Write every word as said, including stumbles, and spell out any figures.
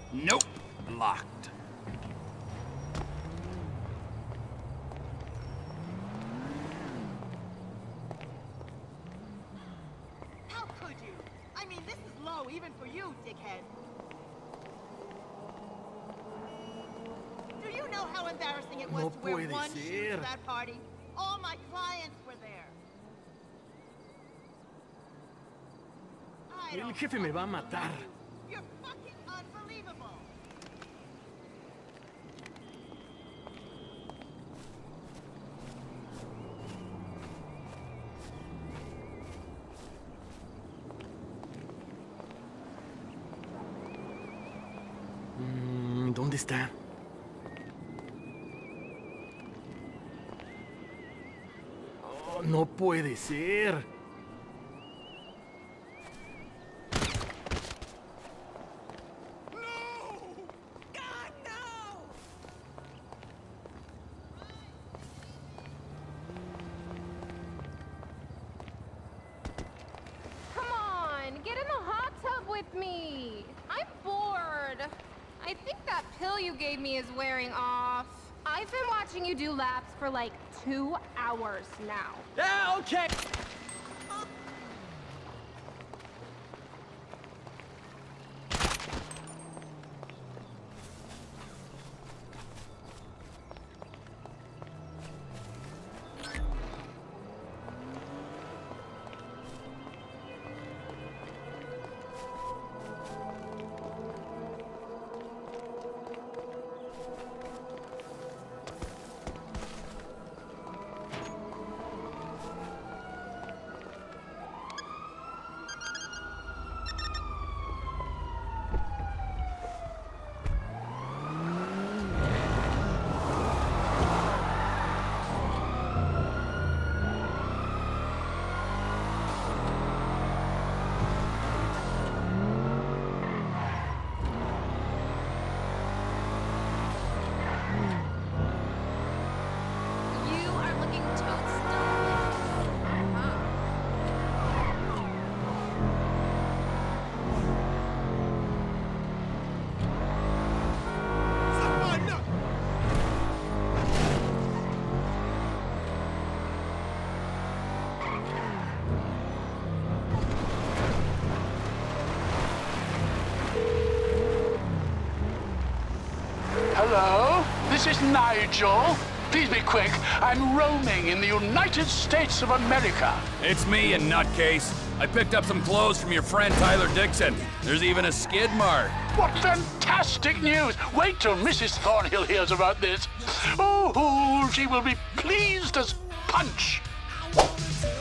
Nope. Locked. How could you? I mean, this is low even for you, dickhead. Do you know how embarrassing it was No to wear puede one shoe ser. to that party? All my clients were there. I El don't jefe me va a fucking matar. believe you. You're fucking unbelievable. Mm, ¿Dónde está? Oh, no puede ser. Come on, get in the hot tub with me. I'm bored. I think that pill you gave me is wearing off. I've been watching you do laps for like two hours now. Yeah, okay. You are looking totes delicious. Uh-huh. Hello, this is Nigel. Please be quick. I'm roaming in the United States of America. It's me, you nutcase. I picked up some clothes from your friend Tyler Dixon. There's even a skid mark. What fantastic news! Wait till Missus Thornhill hears about this. Oh, she will be pleased as punch.